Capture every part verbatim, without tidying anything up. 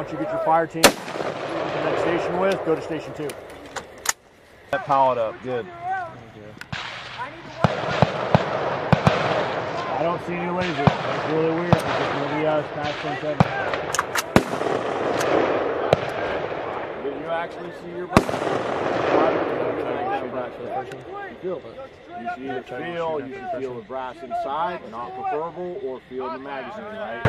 once you get your fire team to that station with, go to station two. That pallet up, good. I don't see any lasers. That's really weird because nobody else passed ten seven. Did you actually see your brass? You feel it. You should either feel, you should feel the brass inside, not preferable, or feel the magazine, right?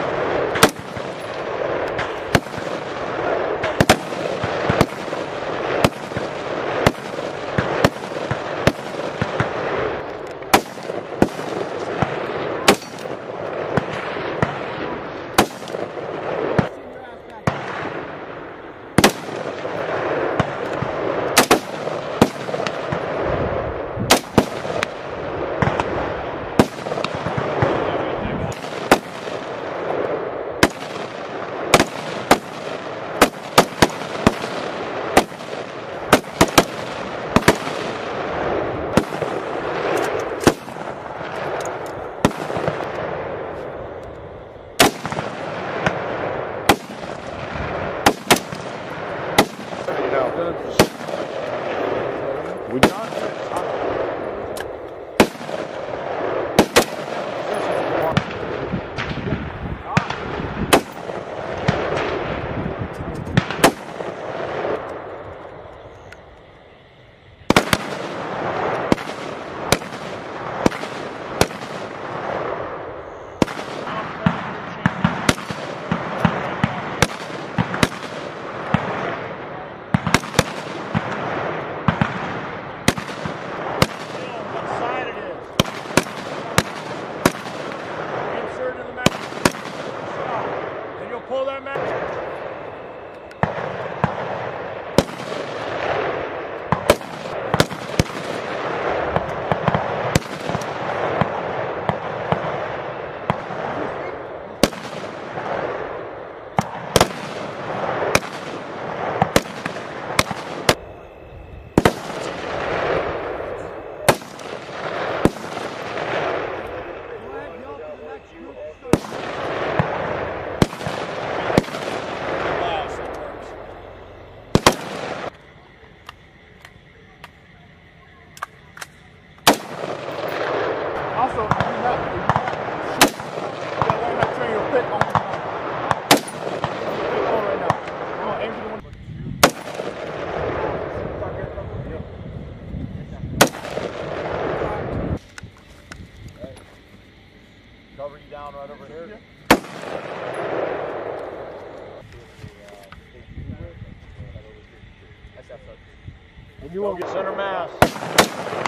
We got it. Pull that match. Also, you have to shoot. You got one that train your pit on. Pit on right now. Come on, aim for the one. Cover you down right over here. Yeah. And you won't get center mass.